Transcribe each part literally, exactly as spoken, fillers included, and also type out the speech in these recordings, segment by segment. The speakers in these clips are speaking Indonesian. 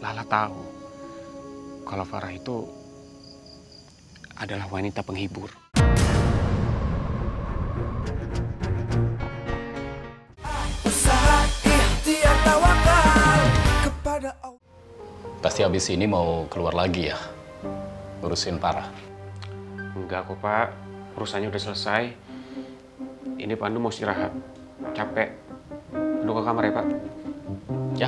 Lala tahu kalau Farah itu adalah wanita penghibur. Pasti habis ini mau keluar lagi ya, ngurusin Farah. Enggak kok Pak, urusannya udah selesai. Ini Pandu mau istirahat, capek. Pandu ke kamar ya Pak. Ya.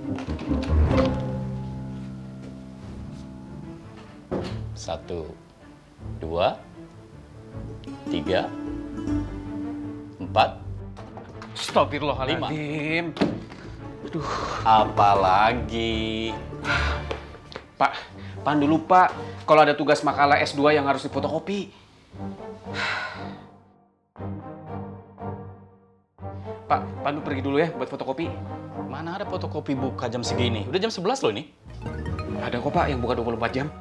Satu, dua, tiga, empat, Astagfirullahaladzim. Aduh. Apalagi? Pak, Pandu lupa kalau ada tugas makalah S dua yang harus difotokopi. Pak, Pandu pergi dulu ya buat fotokopi. Mana ada fotokopi buka jam segini? Udah jam sebelas loh ini. Ada kok Pak yang buka dua puluh empat jam.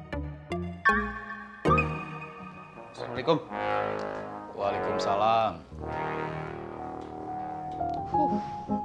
Assalamualaikum. Waalaikumsalam. Huh.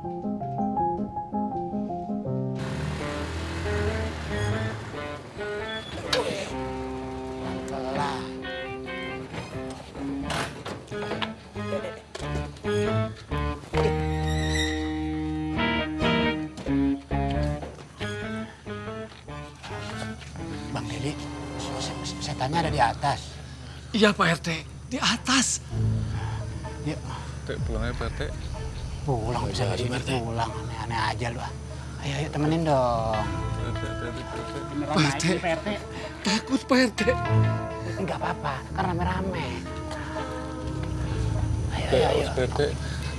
Bang Dedi, setannya ada di atas. Iya Pak R T, di atas. Yuk. Teh, pulang aja Pak R T. Pulang bisa nggak sih pulang, aneh-aneh aja lu. Ayo, ayo temenin dong. Beneran Pak R naik T. nih Pak R T. Takut Pak R T. Enggak apa-apa, kan rame-rame. Ayo, ayo, ayo. Pak R T.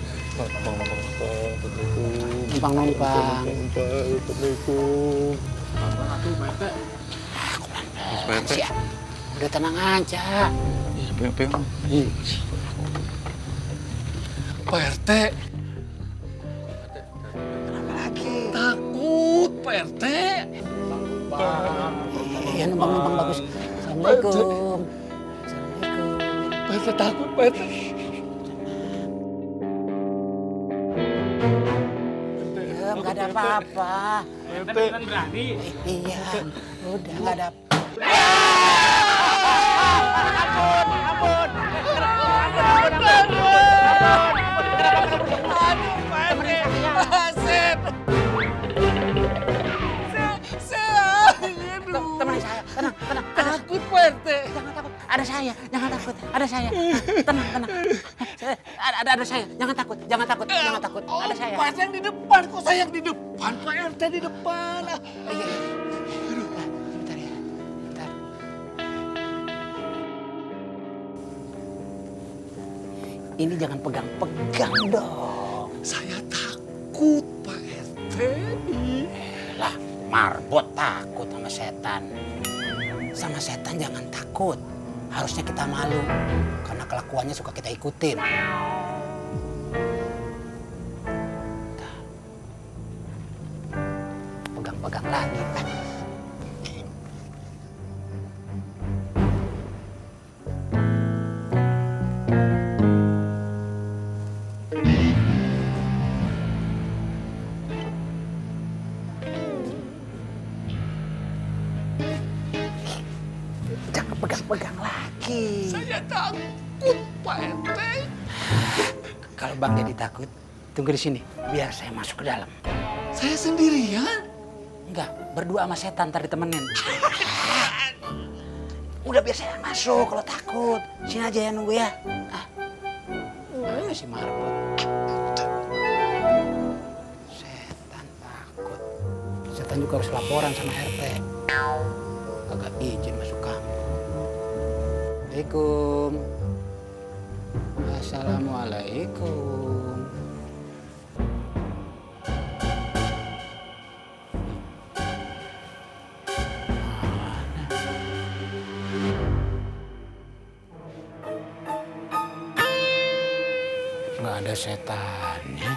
Numpang-numpang. Assalamualaikum. Aduh, Pak R T. Pak R T. Udah tenang aja. Iya, pegang, pegang. Pak R T. Kenapa lagi? Takut Pak R T. Iya, numpang-numpang bagus. Assalamualaikum. Assalamualaikum. Pak R T takut Pak R T. Iya, nggak ada apa-apa. Pak R T berani. Iya, udah nggak ada. Teman saya, tenang, tenang. Takut Pak R T. Jangan takut, ada saya, jangan takut, ada saya. Tenang, tenang. Ada, ada, ada saya, jangan takut, jangan takut, jangan takut, ada saya. Pak R T yang di depan, kok saya yang di depan? Pak R T di depan. Ah. Oh, iya, iya. Aduh, bentar ya, bentar. Ini jangan pegang-pegang dong. Saya takut Pak R T. Lah, marbot takut sama setan. Sama setan jangan takut. Harusnya kita malu. Karena kelakuannya suka kita ikutin. Pegang-pegang lagi. Jangan pegang-pegang lagi. Saya takut Pak R T. Kalau Bang Dedi takut, tunggu di sini. Biar saya masuk ke dalam. Saya sendirian. Enggak, berdua sama setan ntar ditemenin. Udah biasa yang masuk kalau takut. Sini aja yang nunggu ya. Ah. Mana si marbot? Setan takut. Setan juga harus laporan sama R T. Agak izin masuk kampung. Assalamualaikum. Assalamualaikum. Nggak ada setannya.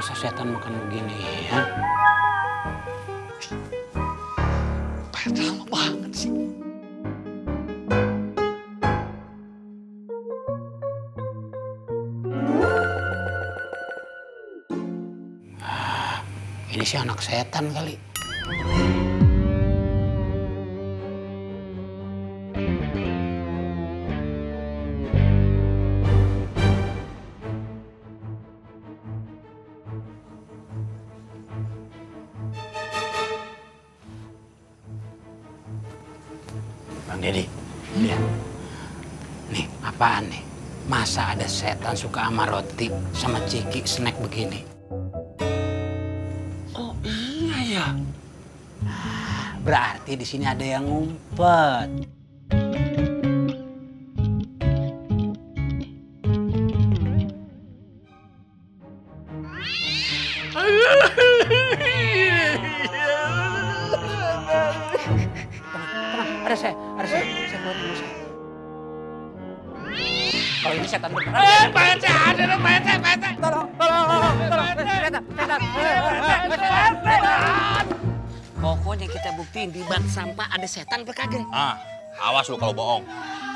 Masa setan makan begini ya? Pak R T lama banget sih. Ini sih anak setan kali. Bang Deddy, lihat. Nih, apaan nih? Masa ada setan suka sama roti sama ciki snack begini? Oh iya ya. Berarti di sini ada yang ngumpet. Tenang, ada saya, ada saya, saya keluar dulu saya. Kalau ini setan benar. Eh, Pak R T, ada dong Pak R T, Pak R T. Tolong, tolong, tolong, setan, setan, setan. Pokoknya kita buktiin di bak sampah ada setan apa kagak. Ah, awas lu kalau bohong.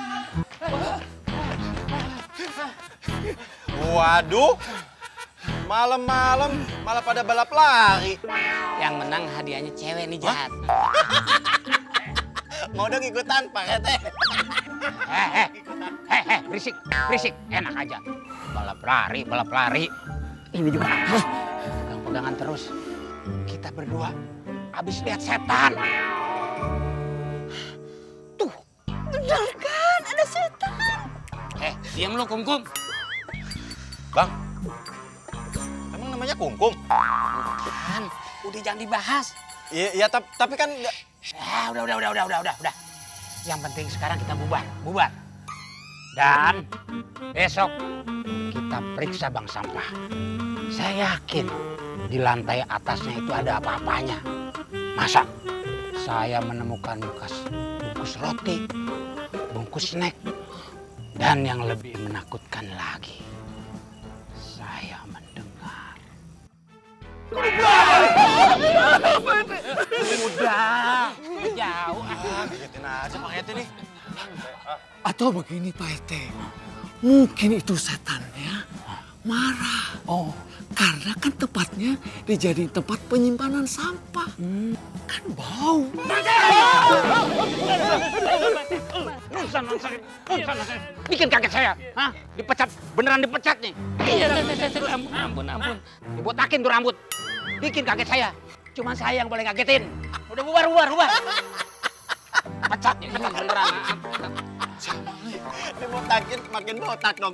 Waduh, malam-malam malah pada balap lari. Yang menang hadiahnya cewek nih jahat. Mau dong ikutan, Pak R T? Hehe, hehe, berisik, berisik, enak aja. Balap lari, balap lari. Ini juga. Pegang-pegangan terus. Kita berdua habis lihat setan. Tuh, benar kan ada setan. Eh, diam lu Kumkum. Bang, emang namanya Kumkum? Bukan, udah jangan dibahas. Iya, ya, tapi, tapi kan nggak. Ah, udah, udah, udah, udah, udah, udah, udah. Yang penting sekarang kita bubar, bubar. Dan besok kita periksa bank sampah. Saya yakin di lantai atasnya itu ada apa-apanya. Masa saya menemukan bekas bungkus roti, bungkus snack, dan yang lebih menakutkan lagi, saya mendengar. Udah, jauh. Ah, gigitin aja Pak R T nih. Atau begini Pak R T, mungkin itu setannya marah. Oh, karena kan tempatnya dijadiin tempat penyimpanan sampah. Hmm. Kan bau. Bikin kaget saya, hah? Dipecat, beneran dipecat nih. Iya, ampun, ampun, ampun. Dibotakin tuh rambut. Bikin kaget saya. Cuma saya yang boleh ngagetin. Udah bubar, bubar, bubar. Pecat, pecat beneran. Dibotakin makin botak dong.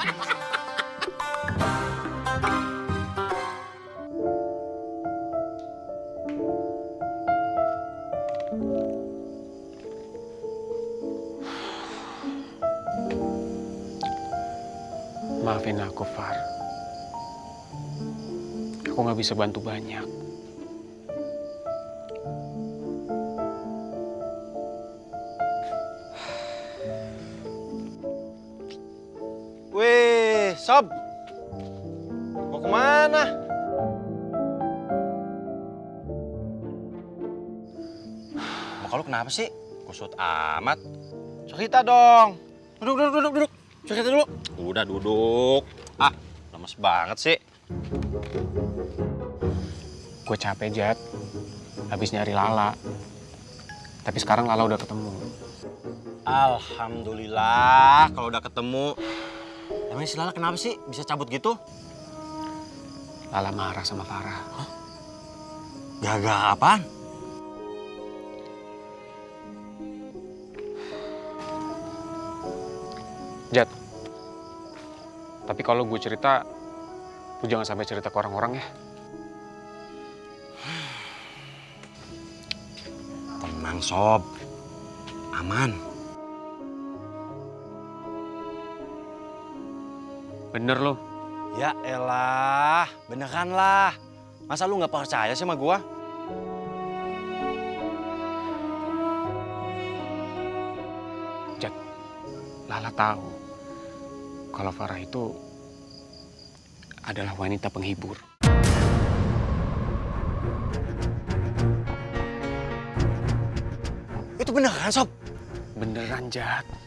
Maafin aku, Far. Aku nggak bisa bantu banyak. Wih, Sob. Mau kemana? Muka lu kenapa sih? Kusut amat. Cerita dong. Duduk, duduk, duduk, duduk. Cerita dulu. Udah duduk. Ah, lemes banget sih. Gue capek, Jat. Habis nyari Lala. Tapi sekarang Lala udah ketemu. Alhamdulillah kalau udah ketemu. Emang si Lala kenapa sih bisa cabut gitu? Lala marah sama Farah. Hah? Gara-gara apaan? Jat, tapi kalau gue cerita, lu jangan sampai cerita ke orang-orang ya. Tenang, Sob. Aman. Bener lo. Ya elah, beneran lah. Masa lu nggak percaya sih sama gua? Jat, Lala tahu kalau Farah itu adalah wanita penghibur. Itu beneran, Sob? Beneran, Jat.